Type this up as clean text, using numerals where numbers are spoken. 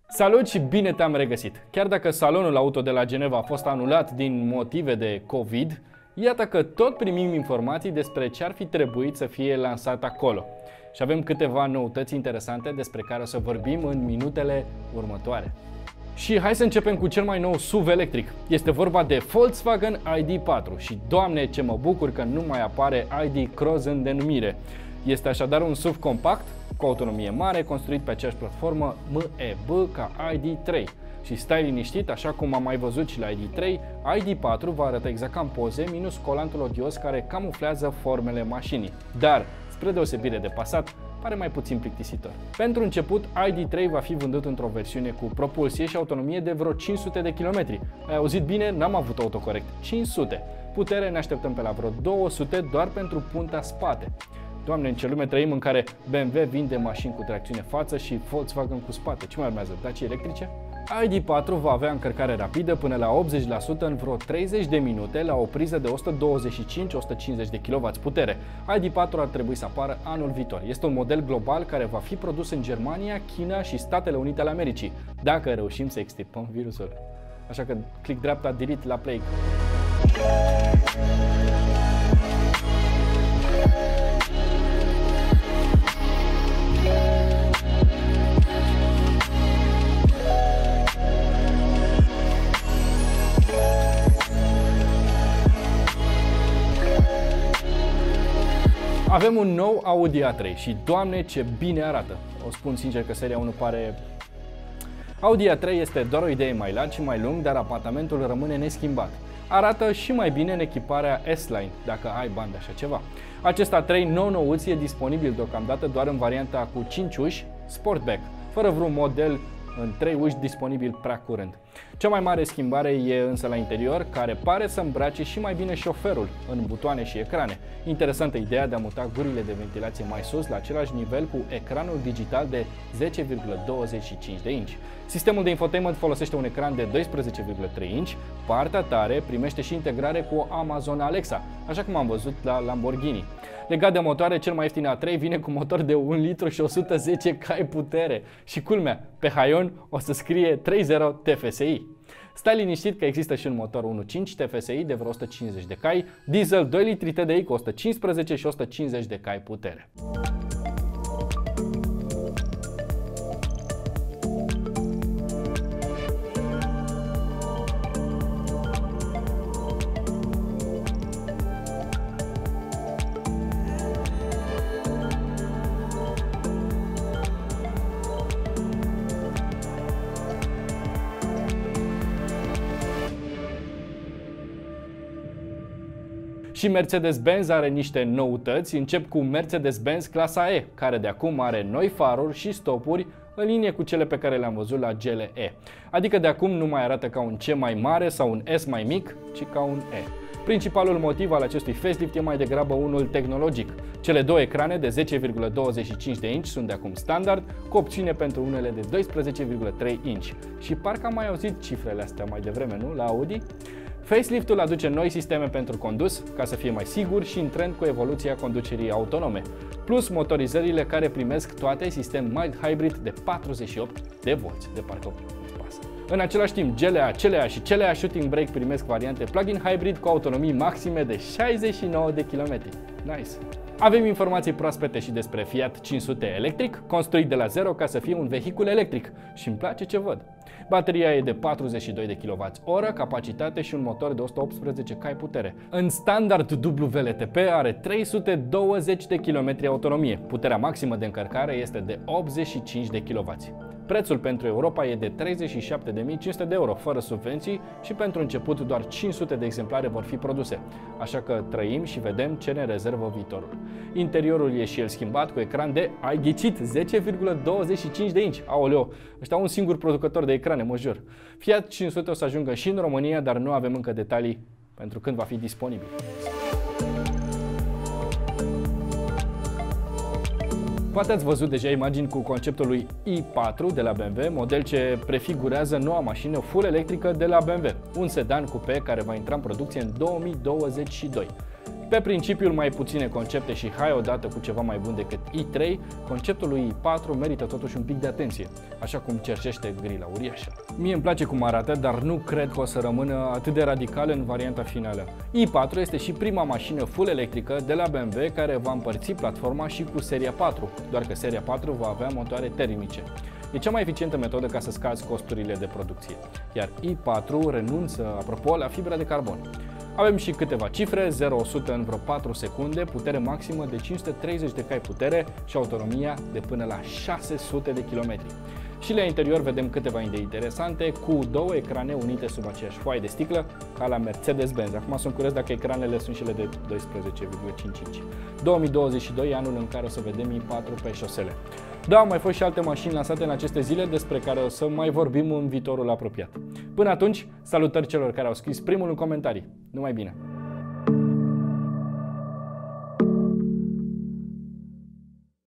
Salut și bine te-am regăsit! Chiar dacă salonul auto de la Geneva a fost anulat din motive de COVID, iată că tot primim informații despre ce ar fi trebuit să fie lansat acolo. Și avem câteva noutăți interesante despre care o să vorbim în minutele următoare. Și hai să începem cu cel mai nou SUV electric. Este vorba de Volkswagen ID.4 și doamne ce mă bucur că nu mai apare ID Cross în denumire. Este așadar un SUV compact cu autonomie mare, construit pe aceeași platformă MEB ca ID.3. Și stai liniștit, așa cum am mai văzut și la ID.3, ID.4 va arăta exact ca în poze, minus colantul odios care camuflează formele mașinii. Dar, spre deosebire de Passat, pare mai puțin plictisitor. Pentru început, ID.3 va fi vândut într-o versiune cu propulsie și autonomie de vreo 500 de km. Ai auzit bine? N-am avut autocorect. 500. Putere ne așteptăm pe la vreo 200 doar pentru punta spate. Doamne, în ce lume trăim în care BMW vinde mașini cu tracțiune față și Volkswagen cu spate. Ce mai urmează? Daci electrice? ID.4 va avea încărcare rapidă până la 80% în vreo 30 de minute la o priză de 125-150 de kW putere. ID.4 ar trebui să apară anul viitor. Este un model global care va fi produs în Germania, China și Statele Unite ale Americii, dacă reușim să extirpăm virusul. Așa că click dreapta, delete la Plague. Avem un nou Audi A3 și doamne ce bine arată. O spun sincer că seria 1 pare... Audi A3 este doar o idee mai larg și mai lung, dar apartamentul rămâne neschimbat. Arată și mai bine în echiparea S-Line, dacă ai bani de așa ceva. Acest A3 nou-nouț e disponibil deocamdată doar în varianta cu 5 uși Sportback, fără vreun model în 3 uși disponibil prea curând. Cea mai mare schimbare e însă la interior, care pare să îmbrace și mai bine șoferul în butoane și ecrane. Interesantă ideea de a muta gurile de ventilație mai sus la același nivel cu ecranul digital de 10,25 de inch. Sistemul de infotainment folosește un ecran de 12,3 inch, partea tare primește și integrare cu Amazon Alexa, așa cum am văzut la Lamborghini. Legat de motoare, cel mai ieftin A3 vine cu motor de 1 litru și 110 cai putere. Și culmea, pe haion o să scrie 3.0 TFSI. Stai liniștit că există și un motor 1.5 TFSI de vreo 150 de cai, diesel 2 litri TDI cu 115 și 150 de cai putere. Și Mercedes-Benz are niște noutăți. Încep cu Mercedes-Benz clasa E, care de acum are noi faruri și stopuri în linie cu cele pe care le-am văzut la GLE. Adică de acum nu mai arată ca un C mai mare sau un S mai mic, ci ca un E. Principalul motiv al acestui facelift e mai degrabă unul tehnologic. Cele două ecrane de 10,25 de inch sunt de acum standard, cu opțiune pentru unele de 12,3 inch. Și parcă am mai auzit cifrele astea mai devreme, nu? La Audi? Faceliftul aduce noi sisteme pentru condus, ca să fie mai sigur și în trend cu evoluția conducerii autonome, plus motorizările care primesc toate sistem mild hybrid de 48 de volți, de parcă pasă. În același timp, CLA și CLA Shooting Brake primesc variante plug-in hybrid cu autonomii maxime de 69 de km. Nice! Avem informații proaspete și despre Fiat 500 electric, construit de la zero ca să fie un vehicul electric și îmi place ce văd. Bateria e de 42 de kWh, capacitate și un motor de 118 cai putere. În standard WLTP are 320 de km autonomie. Puterea maximă de încărcare este de 85 de kW. Prețul pentru Europa e de 37.500 de euro, fără subvenții și pentru început doar 500 de exemplare vor fi produse. Așa că trăim și vedem ce ne rezervă viitorul. Interiorul e și el schimbat cu ecran de, ai ghicit, 10,25 de inch. Aoleo, ăștia un singur producător de ecrane, mă jur. Fiat 500 o să ajungă și în România, dar nu avem încă detalii pentru când va fi disponibil. Poate ați văzut deja imagini cu conceptul lui i4 de la BMW, model ce prefigurează noua mașină full electrică de la BMW, un sedan coupe care va intra în producție în 2022. Pe principiul mai puține concepte și hai odată cu ceva mai bun decât i3, conceptul lui i4 merită totuși un pic de atenție, așa cum cerșește grila uriașă. Mie îmi place cum arată, dar nu cred că o să rămână atât de radical în varianta finală. i4 este și prima mașină full electrică de la BMW care va împărți platforma și cu seria 4, doar că seria 4 va avea motoare termice. E cea mai eficientă metodă ca să scazi costurile de producție, iar i4 renunță, apropo, la fibra de carbon. Avem și câteva cifre, 0-100 în vreo 4 secunde, putere maximă de 530 de cai putere și autonomia de până la 600 de km. Și la interior vedem câteva idei interesante, cu două ecrane unite sub aceeași foaie de sticlă, ca la Mercedes-Benz. Acum sunt curios dacă ecranele sunt și ele de 12,5 inch. 2022 e anul în care o să vedem i4 pe șosele. Da, au mai fost și alte mașini lansate în aceste zile despre care o să mai vorbim în viitorul apropiat. Până atunci, salutări celor care au scris primul în comentarii. Numai bine!